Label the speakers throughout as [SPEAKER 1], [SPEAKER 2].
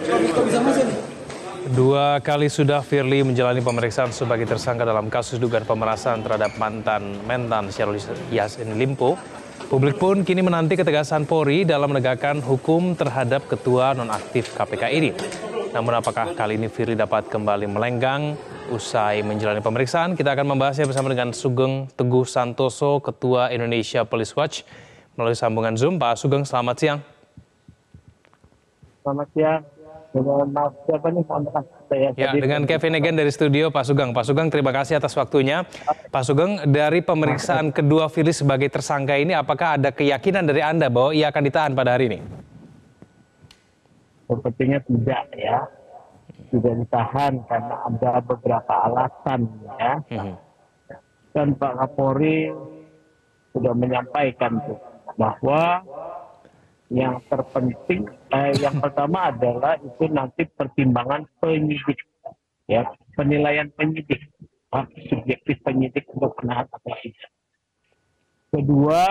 [SPEAKER 1] Dua kali sudah Firly menjalani pemeriksaan sebagai tersangka dalam kasus dugaan pemerasan terhadap mantan Mentan Syahrul Yassin Limpo. Publik pun kini menanti ketegasan Polri dalam menegakkan hukum terhadap ketua nonaktif KPK ini. Namun apakah kali ini Firly dapat kembali melenggang usai menjalani pemeriksaan? Kita akan membahasnya bersama dengan Sugeng Teguh Santoso, Ketua Indonesia Police Watch, melalui sambungan Zoom. Pak Sugeng, selamat siang.
[SPEAKER 2] Selamat siang.
[SPEAKER 1] Dengan Kevin Egan dari studio, Pak Sugeng. Pak Sugeng, terima kasih atas waktunya. Pak Sugeng, dari pemeriksaan kedua Firly sebagai tersangka ini, apakah ada keyakinan dari Anda bahwa ia akan ditahan pada hari ini?
[SPEAKER 2] Sepertinya tidak ya. Tidak ditahan karena ada beberapa alasan ya. Dan Pak Kapolri sudah menyampaikan bahwa yang terpenting, yang pertama adalah itu nanti pertimbangan penyidik, ya, penilaian penyidik, subjektif penyidik untuk menahan atau tidak. Kedua,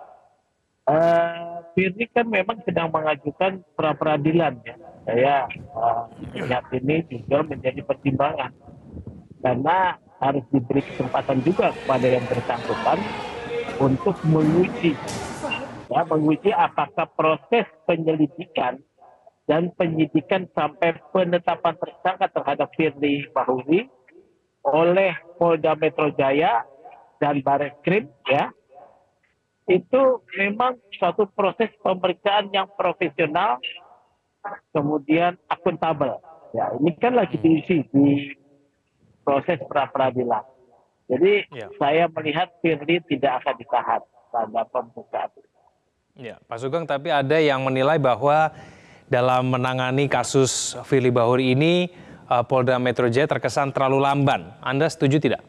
[SPEAKER 2] Firly kan memang sedang mengajukan pra peradilan, ya. Saya melihat ini juga menjadi pertimbangan karena harus diberi kesempatan juga kepada yang bersangkutan untuk menguji apakah proses penyelidikan dan penyidikan sampai penetapan tersangka terhadap Firly Bahuri oleh Polda Metro Jaya dan Barreskrim, ya, itu memang suatu proses pemeriksaan yang profesional, kemudian akuntabel. Ya, ini kan lagi diisi di proses pra peradilan. Jadi saya melihat Firly tidak akan ditahan pada pembukaan.
[SPEAKER 1] Ya, Pak Sugeng, tapi ada yang menilai bahwa dalam menangani kasus Firly Bahuri ini, Polda Metro Jaya terkesan terlalu lamban. Anda setuju tidak?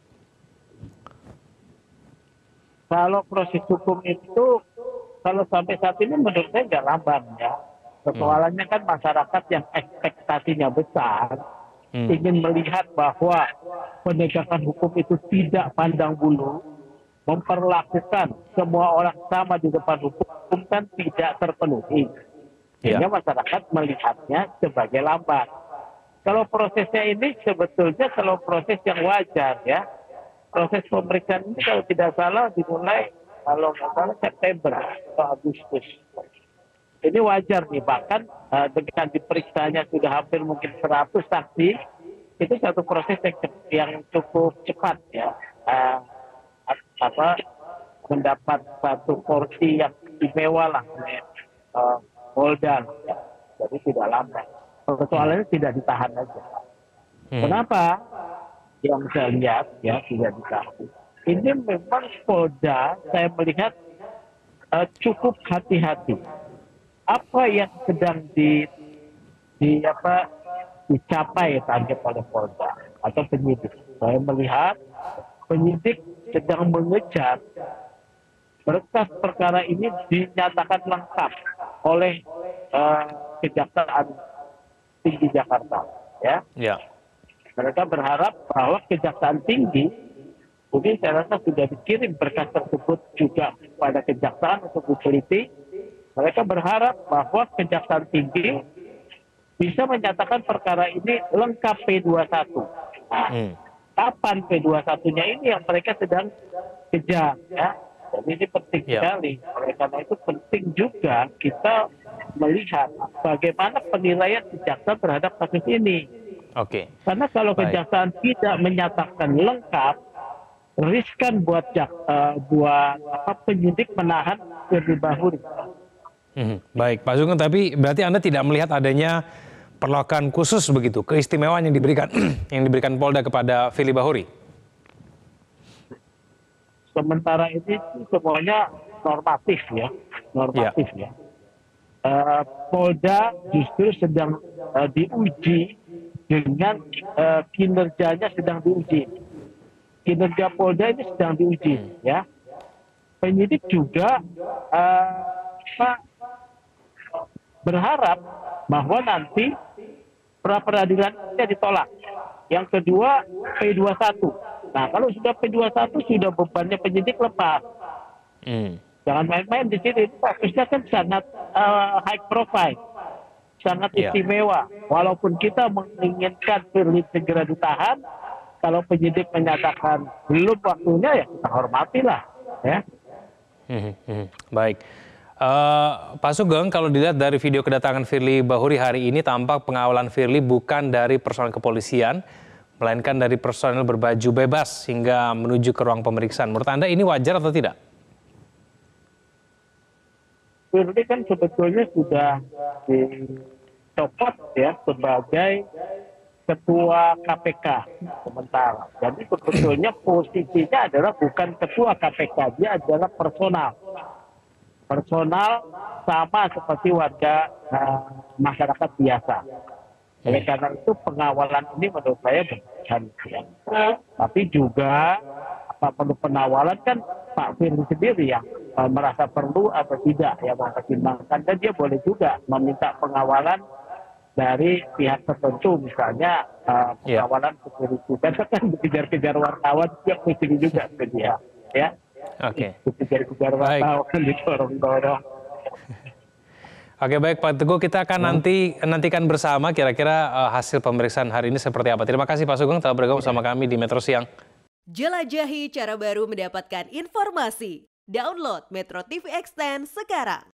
[SPEAKER 2] Kalau proses hukum itu, kalau sampai saat ini menurut saya nggak lamban ya. Persoalannya kan masyarakat yang ekspektasinya besar, ingin melihat bahwa penegakan hukum itu tidak pandang bulu, memperlakukan semua orang sama di depan hukum kan tidak terpenuhi. Sehingga masyarakat melihatnya sebagai lambat. Kalau prosesnya ini sebetulnya kalau proses yang wajar ya. Proses pemeriksaan ini kalau tidak salah dimulai kalau nggak salah September atau Agustus. Ini wajar nih, bahkan dengan diperiksanya sudah hampir mungkin 100 saksi, itu satu proses yang cukup cepat ya. Mendapat satu porsi yang istimewa lah Polda, ya. Jadi tidak lambat. Persoalannya tidak ditahan aja. Kenapa? Yang saya lihat ya tidak ditahan. Ini memang Polda saya melihat cukup hati-hati. Apa yang sedang dicapai target oleh Polda atau penyidik? Saya melihat penyidik sedang mengejar berkas perkara ini dinyatakan lengkap oleh Kejaksaan Tinggi Jakarta. Ya. Mereka berharap bahwa Kejaksaan Tinggi, mungkin saya rasa sudah dikirim berkas tersebut juga kepada Kejaksaan untuk diteliti. Mereka berharap bahwa Kejaksaan Tinggi bisa menyatakan perkara ini lengkap P21. Kapan P21-nya ini yang mereka sedang kejar, ya. Jadi ini penting sekali. Oleh karena itu penting juga kita melihat bagaimana penilaian kejaksaan terhadap kasus ini. Karena kalau kejaksaan tidak menyatakan lengkap, riskan buat penyidik menahan Firly Bahuri.
[SPEAKER 1] Baik, Pak Sugeng, tapi berarti Anda tidak melihat adanya perlakuan khusus begitu, keistimewaan yang diberikan Polda kepada Firly Bahuri?
[SPEAKER 2] Sementara ini semuanya normatif ya. Polda justru sedang diuji dengan kinerjanya sedang diuji. Kinerja Polda ini sedang diuji ya. Penyidik juga berharap bahwa nanti pra peradilannya ditolak. Yang kedua P21. Nah, kalau sudah P21 sudah bebannya penyidik lepas. Jangan main-main di sini. Kasusnya kan sangat high profile. sangat
[SPEAKER 1] Iya.
[SPEAKER 2] istimewa. Walaupun kita menginginkan Firly segera ditahan, kalau penyidik menyatakan belum waktunya ya kita hormatilah, ya.
[SPEAKER 1] Baik. Pak Sugeng, kalau dilihat dari video kedatangan Firly Bahuri hari ini, tampak pengawalan Firly bukan dari personel kepolisian, melainkan dari personel berbaju bebas hingga menuju ke ruang pemeriksaan. Menurut Anda ini wajar atau tidak?
[SPEAKER 2] Firly kan sebetulnya sudah dicopot ya sebagai ketua KPK sementara. Jadi sebetulnya posisinya adalah bukan ketua KPK, dia adalah personal. Personal sama seperti warga masyarakat biasa. Oleh karena itu pengawalan ini menurut saya berlebihan. Tapi juga apa perlu penawalan kan Pak Firly sendiri yang merasa perlu atau tidak yang mempertimbangkan, dan dia boleh juga meminta pengawalan dari pihak tertentu, misalnya pengawalan security. Karena kan dikejar-kejar wartawan dia pusing juga ke dia, ya.
[SPEAKER 1] Oke.
[SPEAKER 2] Dikejar-kejar wartawan, didorong-dorong.
[SPEAKER 1] Oke, baik Pak Teguh, kita akan nantikan bersama kira-kira hasil pemeriksaan hari ini seperti apa. Terima kasih Pak Sugeng telah bergabung sama kami di Metro Siang.
[SPEAKER 3] Jelajahi cara baru mendapatkan informasi. Download Metro TV Extend sekarang.